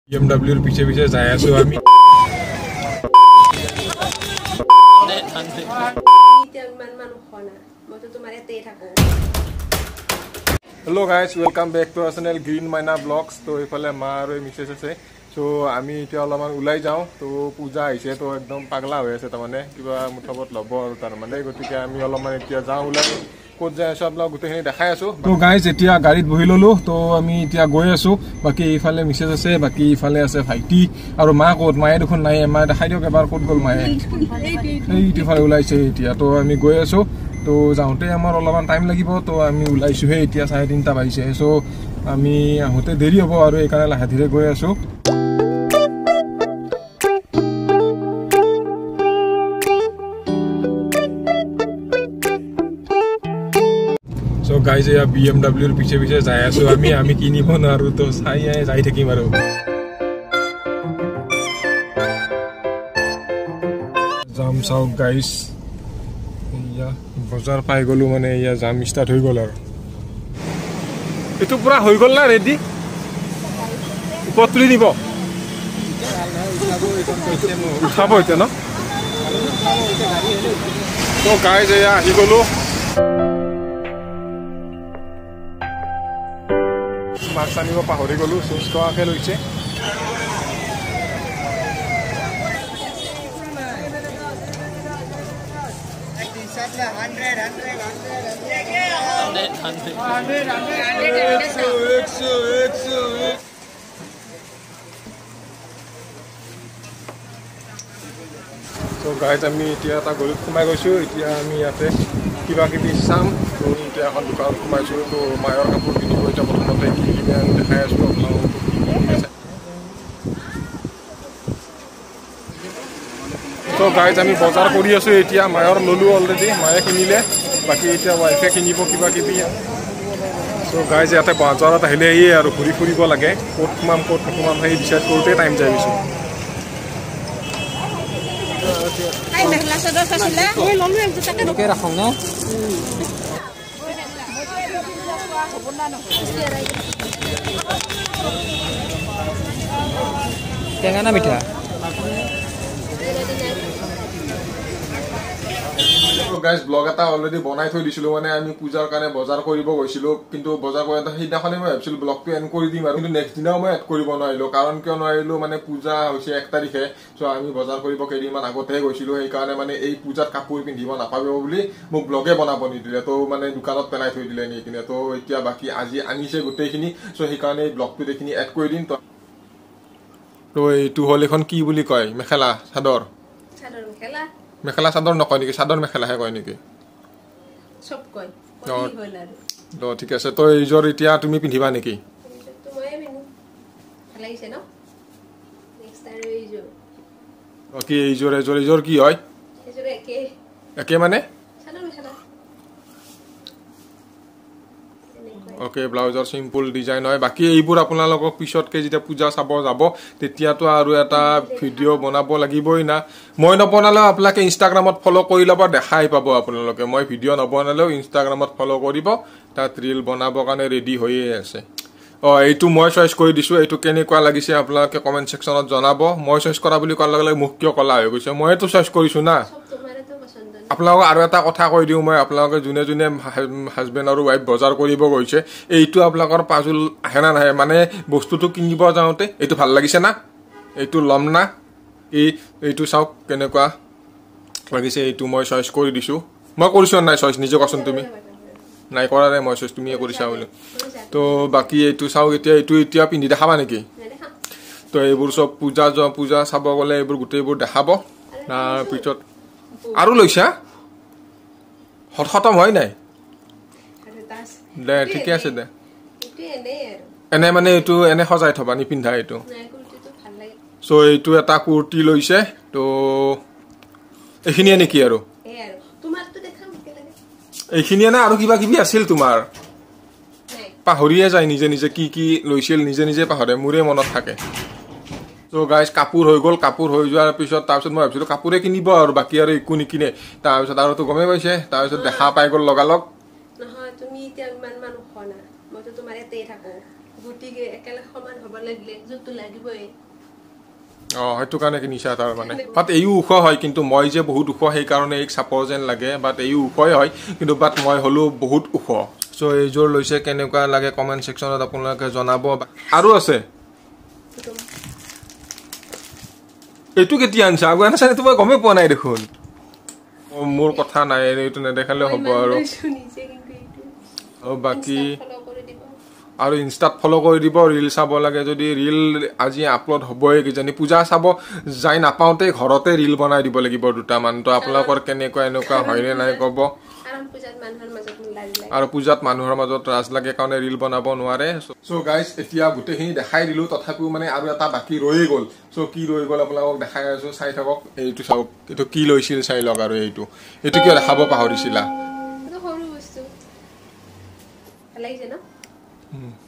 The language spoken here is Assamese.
BMW পিছে পিছে যাই আছো আমি Hello guys, welcome back to our channel Green Maina Vlogs. तो इफाले मा আৰু মিছেছ আছে সো আমি এতিয়া অলপমান উলাই যাও তো পূজা আহিছে তো একদম পাগলা হৈ আছে তাৰমানে কিবা মুঠবত লব আৰু তাৰমানে গতিকে আমি অলপমান এতিয়া যাও উলাই কোত যাই আছো আপোনাক গুটেখিনি দেখাই আছো তো গাইজ এতিয়া গাড়ীত বহি ললো তো আমি এতিয়া গৈ আছো বাকি ইফালে মিছেছ আছে বাকি ইফালে আছে ভাইটি আৰু মা কোত মায়ে দেখোন নাই মা দেখাই দিওক এবাৰ কোত গল মায়ে এই ইফালে উলাইছে এতিয়া তো আমি গৈ আছো তো যাওঁতে আমাৰ অলপমান টাইম লাগিব তো আমি উলাইছো হে এতিয়া 3:30 বাজিছে সো আমি আহোতে দেৰি হ'ব আৰু এই কাৰণে লাহে ধীৰে গৈ আছো So guys, ya BMW piche piche jai aso ami kinibo naru to sai jai thakim aru jam sao guys ya bazar pai golu mane ya jam start hoi gol aru etu pura hoi gol na ready potri dibo uthabo ite no so guys ya hi golu মাছানিব পাহৰি গলো সুস্থকে লৈছে So guys, আমি এতিয়া এটা গলিত সোমাই গৈছো এতিয়া আমি ইয়াতে কিবা কিবি চাম তো এতিয়া এখন দোকান সোমাইছো তো মায়ৰ কাপোৰ কিনিব এতিয়া প্ৰথমতে কি কিমান দেখাই আছো আপোনালোকক তো গাইজ আমি বজাৰ কৰি আছো এতিয়া মায়ৰ ললো অলৰেডি মায়ে কিনিলে বাকি এতিয়া ৱাইফে কিনিব কিবা কিবি তো গাইজ ইয়াতে বজাৰত আহিলে এই আৰু ঘূৰি ফুৰিব লাগে ক'ত সোমাম সেই ডিচাইড কৰোঁতে টাইম যায় বেছি Ay, mehla sadar kasila. Oy, lolu ek jota ke roke rakhong na. Tengah na mitha. So guys, vlog eta already banai thoi disilo mane ami pujar kane bazar koribo goisilo kintu bazar koreta hidakhone moi bhabisil vlog to end kori dim aru kintu next dina moi add koribo noilo karon kyo noilo mane puja hoise 1 tarikhe so ami bazar koribo kedi man agote goisilo ei kane mane ei pujar kapur pindibo na pabe boli mo vlog e banabo ni dile to mane dukanot pelai thoi dile ni kine to etia baki aji anise gotei khini so ei kane vlog to dekhini add kori dim to ei tu hol ekhon ki boli koy mekhela sador mekhela chador নকয় নেকি চাদৰ মেখেলাহে কয় নেকি সব কয় কি হল আৰু তো ঠিক আছে তো এইজৰ এতিয়া তুমি পিন্ধিবা নেকি তো মই পিন্ধো ভাল লাগিছে ন নেক্সট টাইম এইজৰ ওকে এইজৰ কি হয় এইজৰ একে মানে চাদৰ মেখেলা ওকে ব্লাউজৰ সিম্পল ডিজাইন হয় বাকি এইবোৰ আপোনালোকক পিছতকে যেতিয়া পূজা চাব যাব তেতিয়াতো আৰু এটা ভিডিও বনাব লাগিবই না মই নবনালে আপোনালোকে ইনষ্টাগ্ৰামত ফলো কৰি লব দেখাই পাব আপোনালোকে মই ভিডিও নবনালেও ইনষ্টাগ্ৰামত ফলো কৰিব তাত ৰীল বনাব কাৰণে ৰেডি হৈয়ে আছে এইটো মই চয়েস কৰি দিছো এইটো কেনেকুৱা লাগিছে আপোনালোকে কমেন্ট সেকশনত জনাব মই চয়েস কৰা বুলি কোৱাৰ লগে লগে মুখ কিয় কলা হৈ গৈছে মইতো চয়েস কৰিছো না আপোনালোক আৰু এটা কথা কৈ দিও মই আপোনালোকে জুনে জুনে হাজবেণ্ড আৰু ওয়াইফ বজাৰ কৰিব গৈছে এইটো আপোনালোকৰ পাজুল আহে না নাহে মানে বস্তুটো কিনিব যাওঁতে এইটো ভাল লাগিছে না এইটো লম না এইটো চাওক কেনেকুৱা লাগিছে এইটো মই চয়েস কৰি দিছো মই কৰিছো নাই চয়েস নিজে কচোন তুমি নাই কৰা ৰে মই চয়েস তুমিয়ে কৰিছা বুলি তো বাকি এইটো চাওক এতিয়া পিন্ধি দেখাবা নেকি তো এইবোৰ সব পূজা চাব গলে এইবোৰ গুটেইবোৰ দেখাব না পিছত আৰু লৈছা খতম হয় নাই দে ঠিকে আছে দে এনে মানে এইটো এনে সজাই থবা নি পিন্ধা এইটো সো এইটো এটা কুৰ্তি লৈছে তো এইখিনিয়ে নেকি আৰু এইখিনিয়ে না আৰু কিবা কিবি আছিল তোমাৰ পাহৰিয়ে যায় নিজে নিজে কি লৈছিল নিজে পাহৰে মোৰে মনত থাকে তো গাইজ কাপোৰ হৈ যোৱাৰ পিছত তাৰপিছত মই ভাবিছিলো কাপোৰে কিনিব আৰু বাকি আৰু একো নিকিনে তাৰপিছত আৰু তো গমে পাইছে তাৰপিছত দেখা পাই গল লগালগ নহয় তুমি এতিয়া ইমান মানুহ খনা মইতো তোমাৰ এতে থাকো গুটিকে একেলগে সমান হ'ব লাগিলে জোৰটো লাগিবই সেইটো কাৰণে কিনিছা তাৰ মানে বাট এইও ওখ হয় কিন্তু মই যে বহুত ওখ সেইকাৰণে এইক চাপৰ যেন লাগে বাট এইও ওখই হয় কিন্তু বাট মই হ'লেও বহুত ওখ চ' এইযোৰ লৈছে কেনেকুৱা লাগে কমেণ্ট ছেকশ্যনত আপোনালোকে জনাব আৰু আছে এইটো কেতিয়া আনিছা আগুৱাই আনিছা নে মই গমেই পোৱা নাই দেখোন মোৰ কথা নাই এইটো নেদেখালে হ'ব আৰু বাকী আৰু ইনষ্টাত ফলো কৰি দিব ৰিল চাব লাগে যদি ৰিল আজি আপলোড হ'বই কিজানি পূজা চাব যাই নাপাওঁতে ঘৰতে ৰিল বনাই দিব লাগিব দুটামান তো আপোনালোকৰ কেনেকুৱা এনেকুৱা হয়নে নাই ক'ব আৰু পূজাত মানুহৰ মাজত ৰাজ লাগে কাৰণে ৰিল বনাব নোৱাৰে চ' গাইজ এতিয়া গোটেইখিনি দেখাই দিলোঁ তথাপিও মানে আৰু এটা বাকী ৰৈ গ'ল চ' কি ৰৈ গ'ল আপোনালোকক দেখাই আছোঁ চাই থাকক এইটো চাওক এইটো কি লৈছিল চাই লওক আৰু এইটো কিয় দেখাব পাহৰিছিলা সৰু বস্তু ভাল লাগিছে ন